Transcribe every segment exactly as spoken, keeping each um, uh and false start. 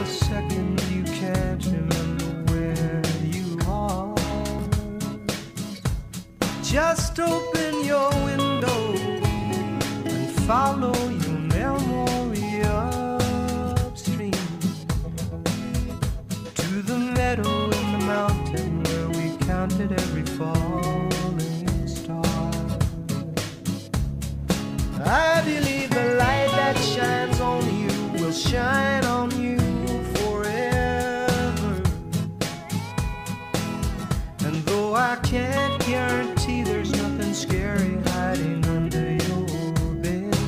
a second you can't remember where you are. Just open your window and follow your memory upstream to the meadow in the mountain where we counted every falling star. I believe the light that shines on you will shine on you forever. And though I can't guarantee there's nothing scary hiding under your bed,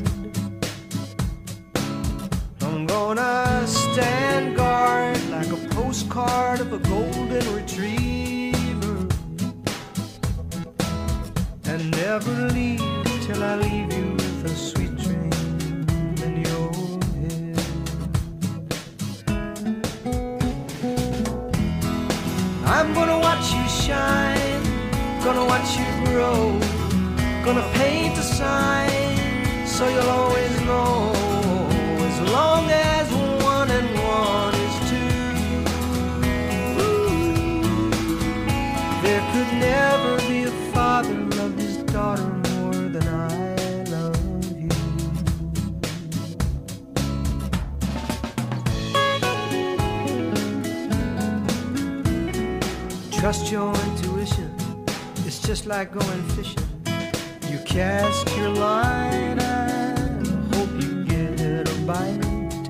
I'm gonna stand guard like a postcard of a golden retriever and never leave till I leave you with a sweet dream in your head. I'm gonna watch you shine, gonna watch you grow, gonna paint a sign so you'll always know, as long as one and one is two, there could never be a father loved his daughter more than I love you. Trust your intuition, it's just like going fishing. You cast your line and hope you get a bite,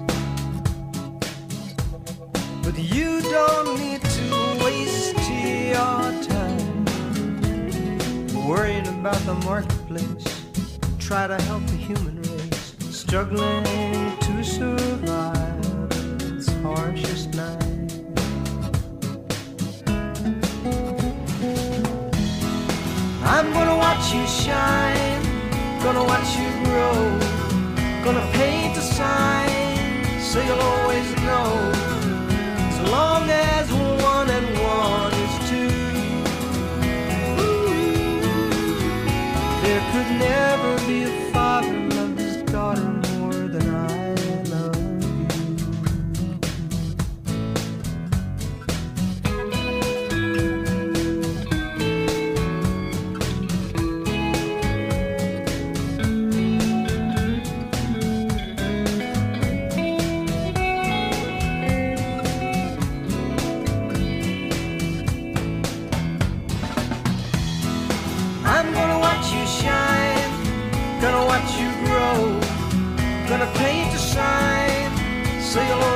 but you don't need to waste your time worrying about the marketplace. Try to help the human race struggling to survive its harshest night. I'm gonna watch you shine, gonna watch you grow, gonna paint a sign so you'll always know, as long as one and one is two, there could never be a father loved his daughter more than I love gonna watch you grow, gonna paint a sign so you'll